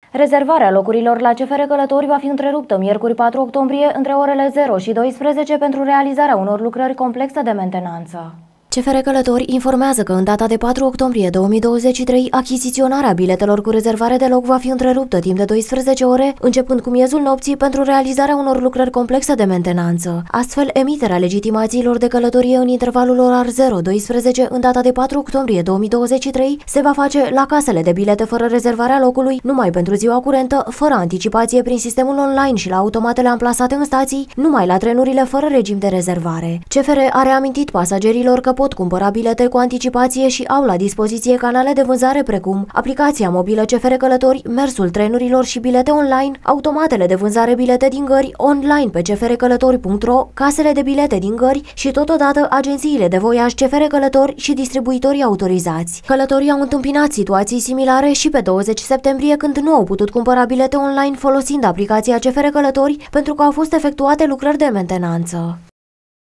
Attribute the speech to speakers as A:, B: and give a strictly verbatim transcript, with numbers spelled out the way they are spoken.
A: Rezervarea locurilor la C F R Călători va fi întreruptă miercuri patru octombrie între orele zero și douăsprezece pentru realizarea unor lucrări complexe de mentenanță. C F R Călători informează că în data de patru octombrie două mii douăzeci și trei, achiziționarea biletelor cu rezervare de loc va fi întreruptă timp de douăsprezece ore, începând cu miezul nopții, pentru realizarea unor lucrări complexe de mentenanță. Astfel, emiterea legitimațiilor de călătorie în intervalul orar zero douăsprezece în data de patru octombrie două mii douăzeci și trei se va face la casele de bilete fără rezervarea locului, numai pentru ziua curentă, fără anticipație prin sistemul online și la automatele amplasate în stații, numai la trenurile fără regim de rezervare. C F R a reamintit pasagerilor că pot cumpăra bilete cu anticipație și au la dispoziție canale de vânzare precum aplicația mobilă C F R Călători, mersul trenurilor și bilete online, automatele de vânzare bilete din gări online pe c f r călători punct r o, casele de bilete din gări și totodată agențiile de voiaj C F R Călători și distribuitorii autorizați. Călătorii au întâmpinat situații similare și pe douăzeci septembrie, când nu au putut cumpăra bilete online folosind aplicația C F R Călători pentru că au fost efectuate lucrări de mentenanță.